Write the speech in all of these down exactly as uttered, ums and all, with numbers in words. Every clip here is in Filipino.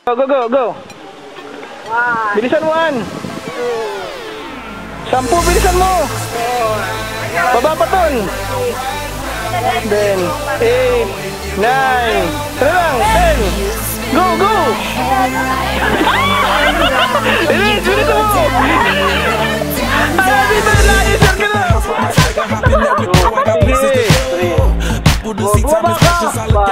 Go, go, go, go. Bilisan mo, An. Sampu, bilisan mo. Baba pa ton. Then, eight, nine, tara lang, ten. Go, go. Bilis, bilis mo. Ah, dito na lang, isar ka na. Sige. Bumaba ka.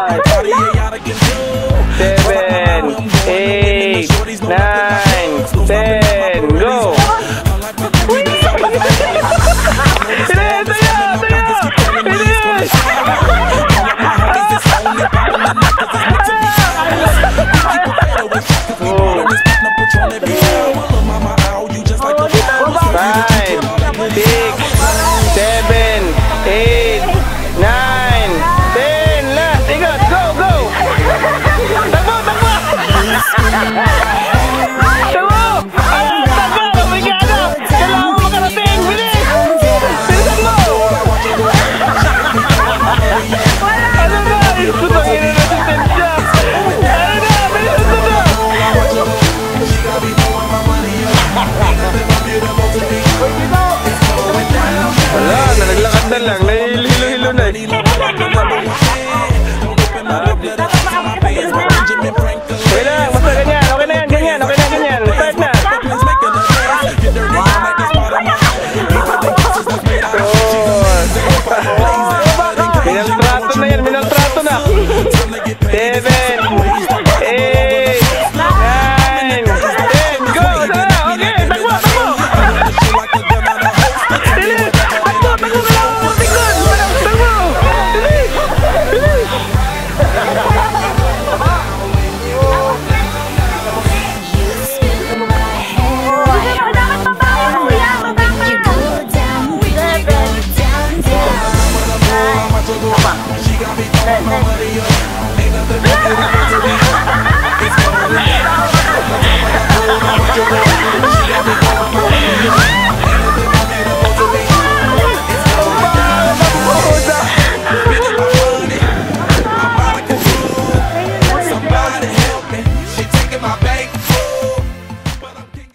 Seven, eight, nine, ten, go. Bilis, tayo, tayo. Bilis. Five, six, seven, eight, nine, ten. Last, ikot, go, go. Takbo, takbo. Takbo. Ah, takbo, kabigado. Kailangan mo makarating, bilis. Bilisan mo. Ano ba? Isutangin na resistensya. Ano na? Bilisan mo na. Wala, nalaglakad na lang. Nahihilo-hilo na.